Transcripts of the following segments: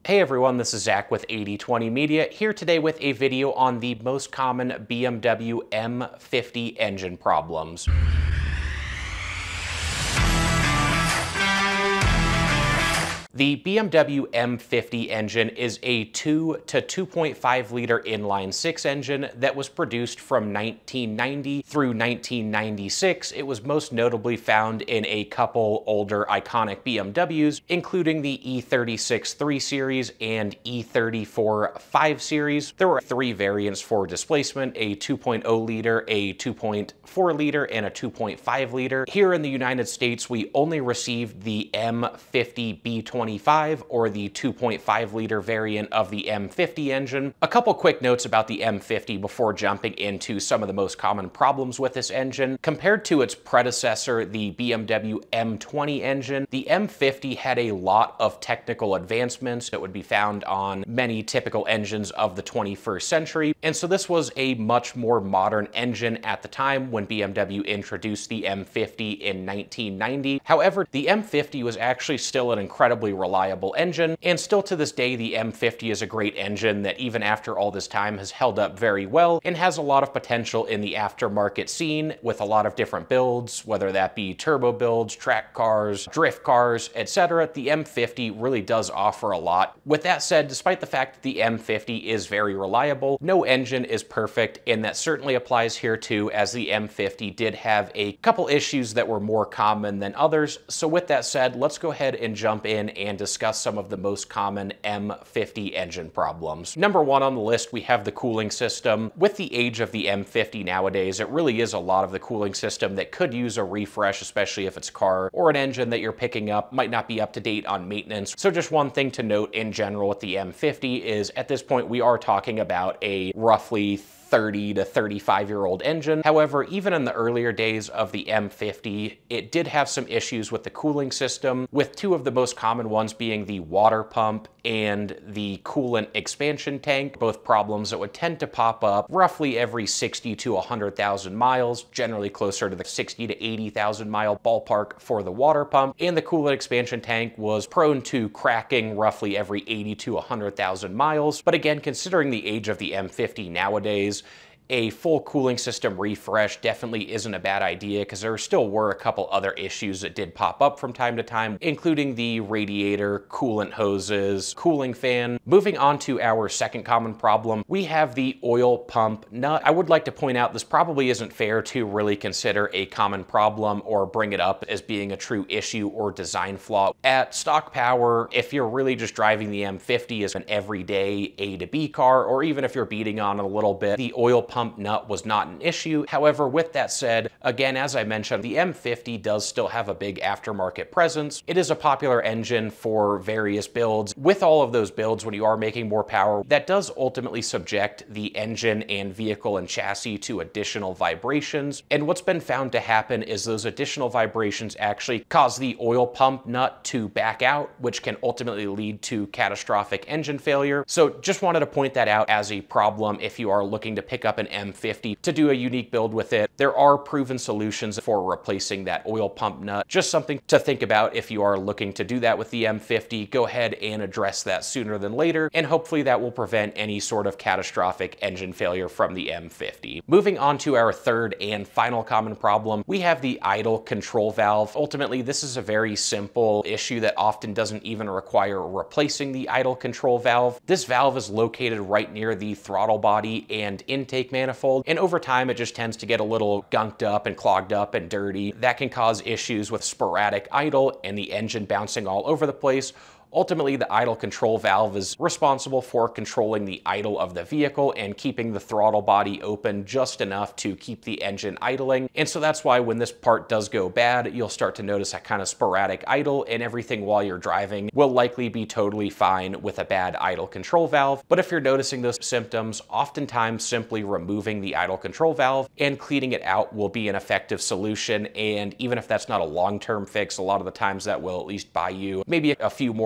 Hey everyone, this is Zach with 8020 Media, here today with a video on the most common BMW M50 engine problems. The BMW M50 engine is a 2 to 2.5 liter inline-six engine that was produced from 1990 through 1996. It was most notably found in a couple older iconic BMWs, including the E36 3 Series and E34 5 Series. There were three variants for displacement: a 2.0 liter, a 2.4 liter, and a 2.5 liter. Here in the United States, we only received the M50 B20 or the 2.5 liter variant of the M50 engine. A couple quick notes about the M50 before jumping into some of the most common problems with this engine. Compared to its predecessor, the BMW M20 engine, the M50 had a lot of technical advancements that would be found on many typical engines of the 21st century. And so this was a much more modern engine at the time when BMW introduced the M50 in 1990. However, the M50 was actually still an incredibly reliable engine, and still to this day the M50 is a great engine that even after all this time has held up very well and has a lot of potential in the aftermarket scene with a lot of different builds, whether that be turbo builds, track cars, drift cars, etc. The M50 really does offer a lot. With that said, despite the fact that the M50 is very reliable, no engine is perfect, and that certainly applies here too, as the M50 did have a couple issues that were more common than others. So with that said, let's go ahead and jump in and discuss some of the most common M50 engine problems. Number one on the list, we have the cooling system. With the age of the M50 nowadays, it really is a lot of the cooling system that could use a refresh, especially if it's a car or an engine that you're picking up might not be up to date on maintenance. So just one thing to note in general with the M50 is at this point we are talking about a roughly 30 to 35-year-old engine. However, even in the earlier days of the M50, it did have some issues with the cooling system, with two of the most common ones being the water pump and the coolant expansion tank, both problems that would tend to pop up roughly every 60 to 100,000 miles, generally closer to the 60 to 80,000 mile ballpark for the water pump, and the coolant expansion tank was prone to cracking roughly every 80 to 100,000 miles. But again, considering the age of the M50 nowadays, a full cooling system refresh definitely isn't a bad idea, because there still were a couple other issues that did pop up from time to time, including the radiator, coolant hoses, cooling fan. Moving on to our second common problem, we have the oil pump nut. I would like to point out this probably isn't fair to really consider a common problem or bring it up as being a true issue or design flaw. At stock power, if you're really just driving the M50 as an everyday A to B car, or even if you're beating on it a little bit, the oil pump nut was not an issue. However, with that said, again, as I mentioned, the M50 does still have a big aftermarket presence. It is a popular engine for various builds. With all of those builds, when you are making more power, that does ultimately subject the engine and vehicle and chassis to additional vibrations. And what's been found to happen is those additional vibrations actually cause the oil pump nut to back out, which can ultimately lead to catastrophic engine failure. So just wanted to point that out as a problem if you are looking to pick up an M50 to do a unique build with it. There are proven solutions for replacing that oil pump nut. Just something to think about if you are looking to do that with the M50. Go ahead and address that sooner than later, and hopefully that will prevent any sort of catastrophic engine failure from the M50. Moving on to our third and final common problem, we have the idle control valve. Ultimately, this is a very simple issue that often doesn't even require replacing the idle control valve. This valve is located right near the throttle body and intake manifold, and over time it just tends to get a little gunked up and clogged up and dirty. That can cause issues with sporadic idle and the engine bouncing all over the place. Ultimately, the idle control valve is responsible for controlling the idle of the vehicle and keeping the throttle body open just enough to keep the engine idling. And so that's why when this part does go bad, you'll start to notice that kind of sporadic idle, and everything while you're driving will likely be totally fine with a bad idle control valve. But if you're noticing those symptoms, oftentimes simply removing the idle control valve and cleaning it out will be an effective solution. And even if that's not a long-term fix, a lot of the times that will at least buy you maybe a few more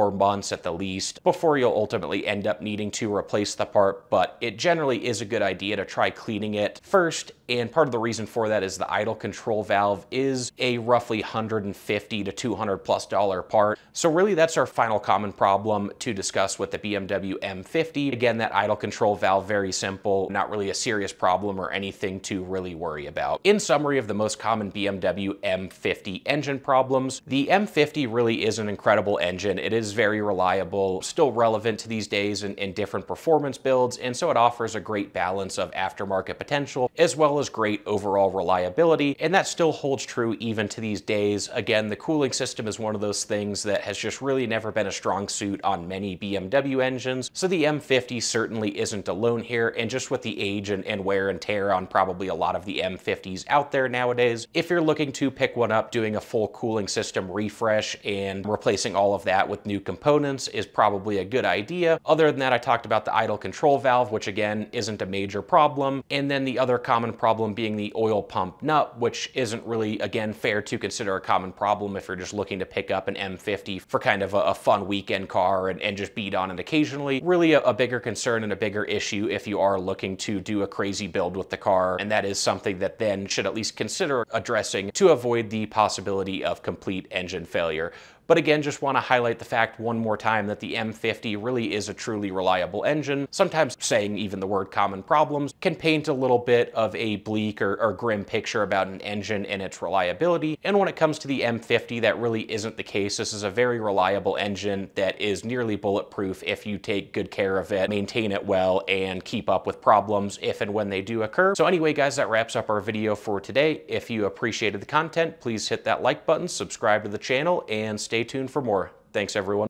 4 months at the least before you'll ultimately end up needing to replace the part, but it generally is a good idea to try cleaning it first. And part of the reason for that is the idle control valve is a roughly $150 to $200+ part. So really that's our final common problem to discuss with the BMW M50. Again, that idle control valve, very simple, not really a serious problem or anything to really worry about. In summary of the most common BMW M50 engine problems, the M50 really is an incredible engine. It is very reliable, still relevant to these days in different performance builds, and so it offers a great balance of aftermarket potential as well as great overall reliability, and that still holds true even to these days. Again, the cooling system is one of those things that has just really never been a strong suit on many BMW engines, so the M50 certainly isn't alone here, and just with the age and wear and tear on probably a lot of the M50s out there nowadays, if you're looking to pick one up, doing a full cooling system refresh and replacing all of that with new components is probably a good idea. Other than that, I talked about the idle control valve, which again isn't a major problem, and then the other common problem being the oil pump nut, which isn't really, again, fair to consider a common problem if you're just looking to pick up an M50 for kind of a fun weekend car and just beat on it occasionally. Really a bigger concern and a bigger issue if you are looking to do a crazy build with the car, and that is something that then should at least consider addressing to avoid the possibility of complete engine failure. But again, just want to highlight the fact one more time that the M50 really is a truly reliable engine. Sometimes saying even the word common problems can paint a little bit of a bleak or grim picture about an engine and its reliability. And when it comes to the M50, that really isn't the case. This is a very reliable engine that is nearly bulletproof if you take good care of it, maintain it well, and keep up with problems if and when they do occur. So anyway, guys, that wraps up our video for today. If you appreciated the content, please hit that like button, subscribe to the channel, and stay tuned for more. Thanks, everyone.